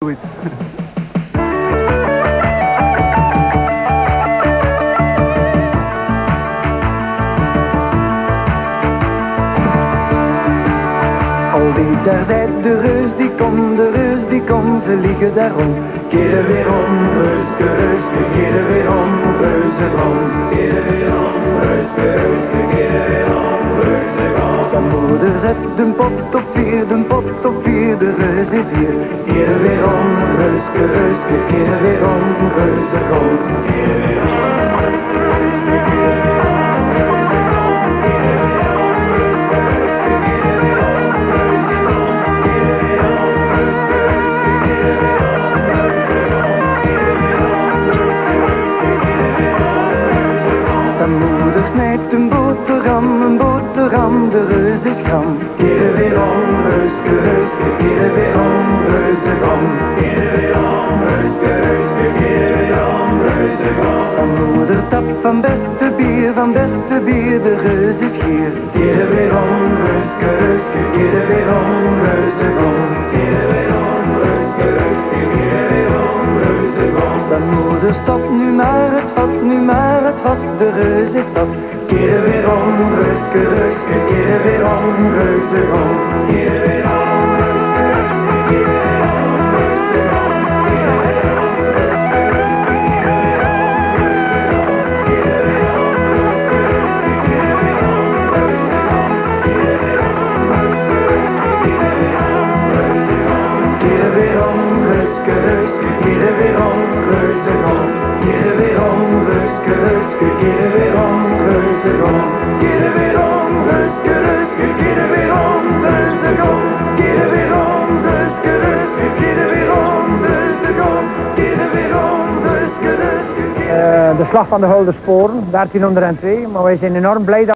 goed. Al die daar zijt de reus die komt, ze liggen daarom. Keren weer om, reuske, reuske, keren weer om, reuze rond. Keren weer om, reuske, reuske, keren weer om, reuze rond. Zijn moeder zet de pot op vier, de reus is hier. Keren weer om, reuske, reuske, keren weer om, reuze rond. Keren weer om, reuske, reuske, keren weer om, reuze rond. Keren weer om, reuske, reuske, keren weer om, reuze rond. Keren weer om, reuske, reuske, keren weer om, reuze rond. Keren weer om, reuske, reuske, keren weer om, reuze rond. Zijn moeder snijdt een boterham, de reus is gram. Keren weer om, reuske, reuske, keren weer om, reuze rond. Keren weer om, reuske, reuske, keren weer om, reuze rond. Zijn moeder tapt van beste bier, de reus is gier. Keren weer om, reuske, reuske, keren weer om, reuze rond. Keren weer om, reuske, reuske, keren weer om, reuze rond. Zijn moeder stopt nu maar het vat, de reus is zat. Keren weer om, reuske, reuske, keren weer om, reuze rond. Keren weer om, reuske, reuske, keren weer om, reuze rond. Keren weer om, reuske, reuske, keren weer om, reuze rond. Keren weer om, reuske, reuske, keren weer om, reuze rond. Keren weer om, reuske, reuske, keren weer om, reuze rond. Keren weer om, reuske, reuske, keren weer om, reuze rond. Keren weer om, reuske, reuske, keren weer om, reuze rond. Keren weer om, reuske, reuske, keren weer om, reuze rond. Keren weer om, reuske, reuske, keren weer om, reuze rond. Keren weer om, reuske, reuske, De slag van de Huldersporen, 1302, maar wij zijn enorm blij dat